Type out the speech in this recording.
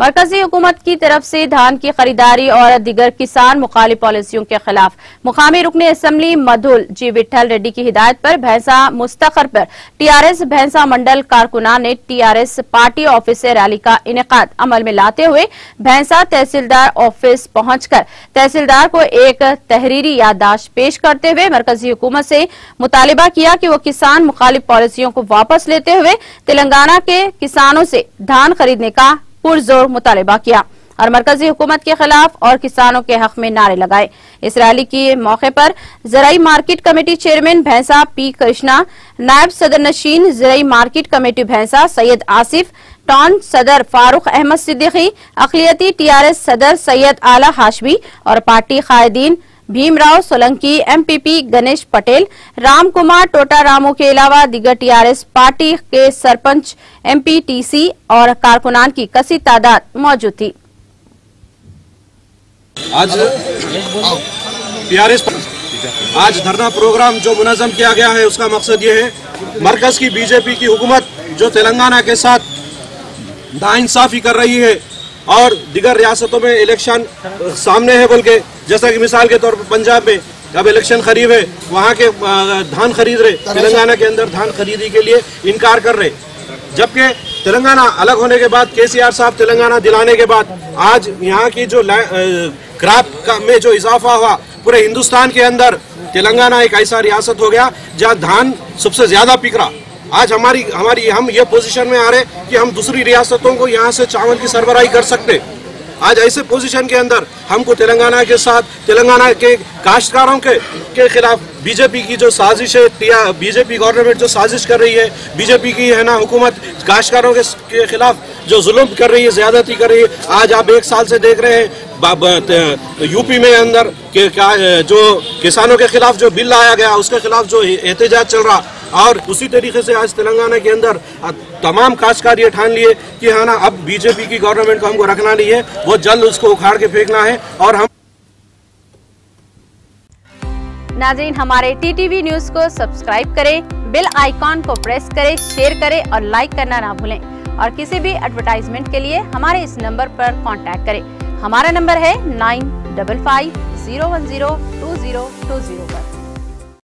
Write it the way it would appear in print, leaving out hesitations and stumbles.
मरकजी हुकूमत की तरफ से धान की खरीदारी और दीगर किसान मुखालिफ पॉलिसियों के खिलाफ मुकामी रुकने असेंबली मधुल जी विठल रेड्डी की हिदायत पर भैंसा मुस्तखर पर टीआरएस भैंसा मंडल कारकुनान ने टीआरएस पार्टी ऑफिस से रैली का इनेकाद अमल में लाते हुए भैंसा तहसीलदार ऑफिस पहुंचकर तहसीलदार को एक तहरीरी याददाश्त पेश करते हुए मरकजी हुकूमत से मुतालिबा किया कि वो किसान मुखालिफ पॉलिसियों को वापस लेते हुए तेलंगाना के किसानों से धान खरीदने का पुरजोर मुतालिबा किया और मरकजी हुकूमत के खिलाफ और किसानों के हक में नारे लगाए। इस रैली के मौके पर ज़राई market committee chairman Bhainsa P Krishna, नायब सदर नशीन ज़राई मार्केट कमेटी भैंसा सैयद आसिफ, टाउन सदर फारूक अहमद सिद्दीकी, अक़लियती टीआरएस सदर सैयद आला हाशमी और पार्टी कायदीन भीमराव सोलंकी, एमपीपी गणेश पटेल, राम कुमार टोटा रामू के अलावा दीगर टीआरएस पार्टी के सरपंच, एमपीटीसी और कारकुनान की कसी तादाद मौजूद थी। आज धरना प्रोग्राम जो मुनज़्ज़म किया गया है उसका मकसद ये है, मरकज की बीजेपी की हुकूमत जो तेलंगाना के साथ नाइंसाफी कर रही है और दिगर रियासतों में इलेक्शन सामने है बोल के, जैसा कि मिसाल के तौर पर पंजाब में अब इलेक्शन करीब है, वहाँ के धान खरीद रहे, तेलंगाना के अंदर धान खरीदी के लिए इनकार कर रहे, जबकि तेलंगाना अलग होने के बाद केसीआर साहब तेलंगाना दिलाने के बाद आज यहाँ की जो क्रॉप में जो इजाफा हुआ, पूरे हिंदुस्तान के अंदर तेलंगाना एक ऐसा रियासत हो गया जहाँ धान सबसे ज्यादा बिक रहा। आज हम ये पोजीशन में आ रहे कि हम दूसरी रियासतों को यहाँ से चावल की सरबराही कर सकते। आज ऐसे पोजीशन के अंदर हमको तेलंगाना के साथ तेलंगाना के काश्तकारों के खिलाफ बीजेपी की जो साजिश है, बीजेपी गवर्नमेंट जो साजिश कर रही है, बीजेपी की है ना हुकूमत काश्तकारों के खिलाफ जो जुल्म कर रही है, ज्यादती कर रही है। आज आप एक साल से देख रहे हैं यूपी में अंदर जो किसानों के खिलाफ जो बिल लाया गया उसके खिलाफ जो एहतजाज चल रहा, और उसी तरीके से आज तेलंगाना के अंदर तमाम काश्तकार ये ठान लिए कि हाँ ना, अब बीजेपी की गवर्नमेंट को हमको रखना नहीं है, वो जल्द उसको उखाड़ के फेंकना है। और हम नाज़रीन, हमारे टीटीवी न्यूज को सब्सक्राइब करें, बेल आइकॉन को प्रेस करें, शेयर करें और लाइक करना ना भूलें। और किसी भी एडवर्टाइजमेंट के लिए हमारे इस नंबर पर कांटेक्ट करें। हमारा नंबर है 9550102020 पर।